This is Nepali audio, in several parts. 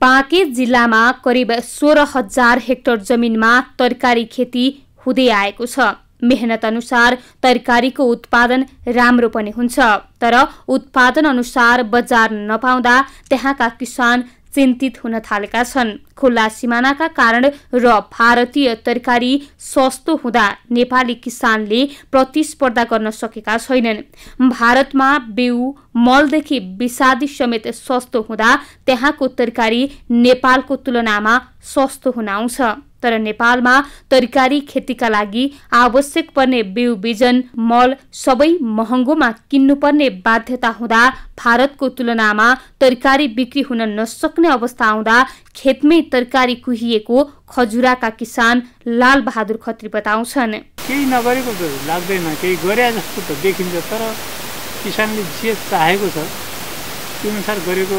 बाँके जिल्लामा करिब 16,000 हेक्टर जमिनमा तरकारी खेती हुँदै आएको छ। मेहनत अनुसार तरकारीको उत्पादन राम्रो पनि हुन्छ, तर उत्पादन अनुसार बजार नपाउँदा त्यहाँका किसान चिन्तित हुन थालेका छन्। खुल्ला सिमानाका कारण र भारतीय तरकारी सस्तो हुँदा नेपाली किसानले प्रतिस्पर्धा गर्न सकेका छैनन्। भारतमा बिउ मलदेखि विषादी समेत सस्तो हुँदा त्यहाँको तरकारी नेपालको तुलनामा सस्तो हुन आउँछ। तर नेपालमा तरकारी खेतीका लागि आवश्यक पर्ने बिउ बिजन मल सबै महँगोमा किन्नुपर्ने बाध्यता हुँदा भारतको तुलनामा तरकारी बिक्री हुन नसक्ने अवस्था आउँदा खेतमै तरकारी कुहिएको खजुराका किसान लाल बहादुर खत्री बताउँछन्। केही नगरेको त लाग्दैन, केही गरे जस्तो त देखिन्छ, तर किसानले जे चाहेको छ त्यो अनुसार गरेको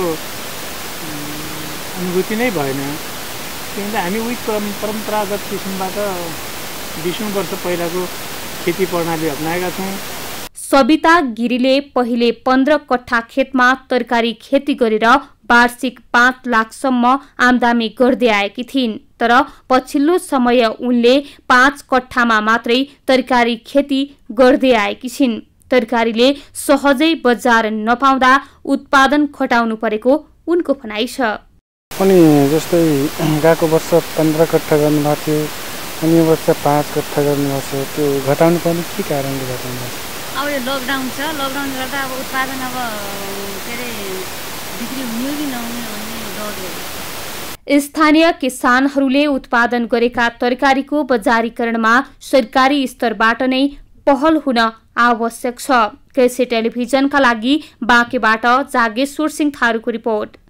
अनुभूति नै भएन। किनभने हामी उही परम्परागत किसिमबाट 20 वर्ष पहिलाको खेती प्रणाली अपनाएका छौँ। सबिता गिरीले पहिले 15 कट्ठा खेतमा तरकारी खेती गरेर वार्षिक 5 लाखसम्म आमदानी गर्दै आएकी थिइन्। तर पछिल्लो समय उनले 5 कट्ठामा मात्रै तरकारी खेती गर्दै आएकी छिन्। तरकारीले सहजै बजार नपाउँदा उत्पादन घटाउनु परेको उनको भनाइ छ। अनि जस्तै गएको वर्ष 15 कट्ठा गर्नुभएको थियो, अनि यो वर्ष 5 कट्ठा गर्नुभएको छ, त्यो घटाउनु पर्ने के कारणले घटाउनु भएको छ? अब यो लकडाउन छ, लकडाउनले गर्दा अब उत्पादन अब के अरे बिक्री हुने कि नहुने भन्ने डर। स्थानीय किसानहरूले उत्पादन गरेका तरकारीको बजारीकरणमा सरकारी स्तरबाट नै पहल हुन आवश्यक छ। केसी टेलिभिजनका लागि बाँकेबाट जागेश्वर सिंह थारूको रिपोर्ट।